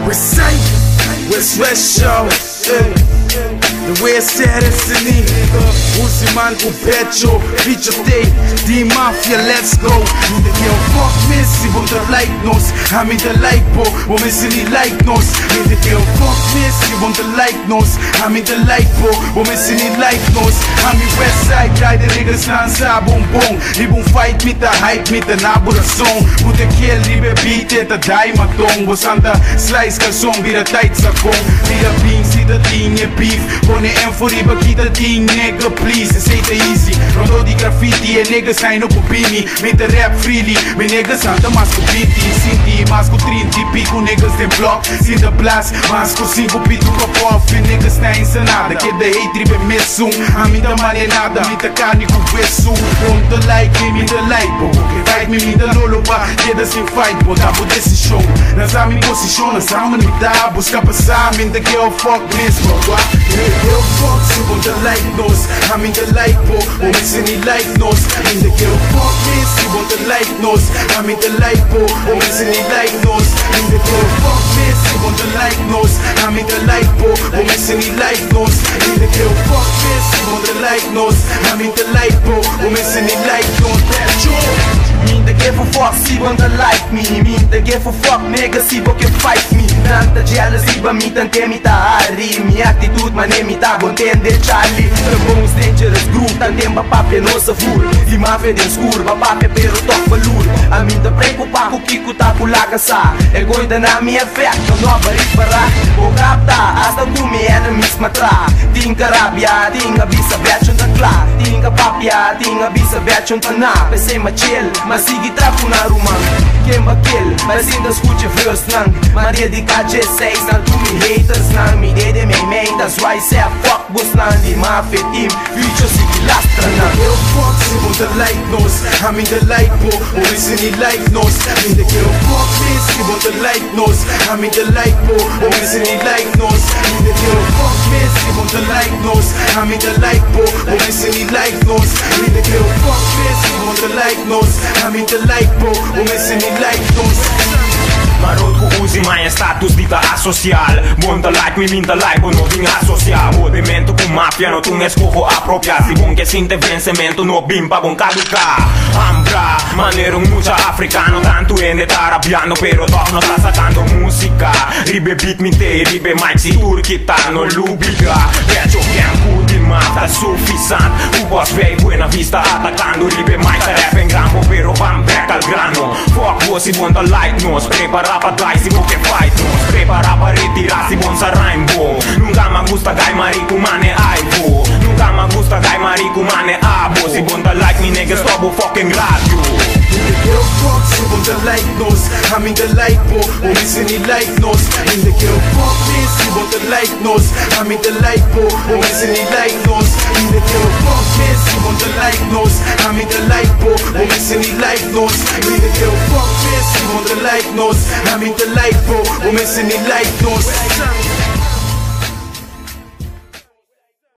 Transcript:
West show, the way said it's in me. Uziman com pecho, feature tape, D-Mafia, let's go. Nigga can't fuck me, si won't the like nos. I mean the like po, women see the like nos. Nigga can't fuck me, si won't the like nos. I mean the like po, women see the like nos. I mean west side guy, the niggas dansa bom bom. Libon fight mit the hype, mit the nabura song. Put the kill, libe beat, the die matong. Was on the slice kalsong, vira tight sa kong. Vira beans, see the thing, beef. Pone en for riba, kita ding, nigga please. It's ain't easy, rondo di graffiti. E niggas ain't no pupini, met the rap freely. Me niggas aan de masco biti. Sinti, masco 30, pico niggas den block. Sin de blast, masco 5 pitu kop off. E niggas na ensanada, que de hate ribe messum. A mim da marinada, mi da carne com vesu. On the like, me the like, bo. Que fight me the lolo ba, queda sem fight, bo. Dabo desse show, nas a mi position, nas a me da, busca passar, me the girl fuck mesmo, ba. Girl fuck, se on the like nos, I mean the like, bo. O me se ni like nos, in the girl fuck me, se on the like nos, I mean the like, bo. O me se ni like nos, in the girl fuck me, se on the like nos, I mean the like, bo. O me se ni like nos, in the girl fuck me, se on the like nos, I mean the like, bo. O me se ni like nos, that's true. Mean the give a fuck, see when they like me. Mean the give a fuck, nigga, see what can fight me. Tanta jealousy, but me tante mi ta hari. Mi attitude, ma ne mi ta contende Charlie. The most dangerous group, tante mba pape no sa fool. D-Mafia den skur, ba pape pero tok valur. A mim te preocupa com kiko ta pulaga sa. E goida na mi effect, no barik para. O capta, hasta tu mi enemies matra. Tinga rabia, tinga bisa betchon ta kla. Tinga papia, tinga bisa betchon ta na. Pese ma chill. Mas sige trapo na rumang Kemba kill, mas ainda escute verse nang Maria de K-6 nang tu me haters nang Mi dede me main, that's why I say fuck bus nang D-Mafia team Future sige lastra nang Girl fuck, se on the like nos I mean the like po, o me se ni like nos In the girl fuck me, se on the like nos I mean the like po, o me se ni like nos In the girl fuck me, se on the like nos I mean the like po, o me se ni like nos In the girl fuck me, se on the like nos I mean the like po, o me se ni like nos Marot cu uzi mai în status dita asocial Bun te like, mi minte like, bun no vin asocial Movimento cu mafia, no tu ne escojo apropiar Si bun que sinte vencimento, no bimpa bun caduca Ambra, manero mucha africano Tanto ende ta rabiando, pero toch no sta sacando música Ribe beat mi te, ribe mic, si turchita no lubiga Pecho bien cool, D-Mafia suficiente U boss vei, buena vista atacando Ribe mic, se rap en grambo, pero van back al grano Fuck boss, si bun te like nos, prepara para die, si vou que fight nos Prepara para retirar, si bom sa rainbow Nunca me gusta gai marico, mane aibo Nunca me gusta gai marico, mane abo Si bom te like, mi nigga, stop o fucking radio In the girl fuck, se on the like nos I mean the like po, o me se ni like nos In the girl fuck me, se on the like nos I mean the like po, o me se ni like nos In the girl fuck me, se on the like nos I mean the like po, o me se ni like nos In the girl fuck me, se on the like nos I mean the like po, o me se ni like nos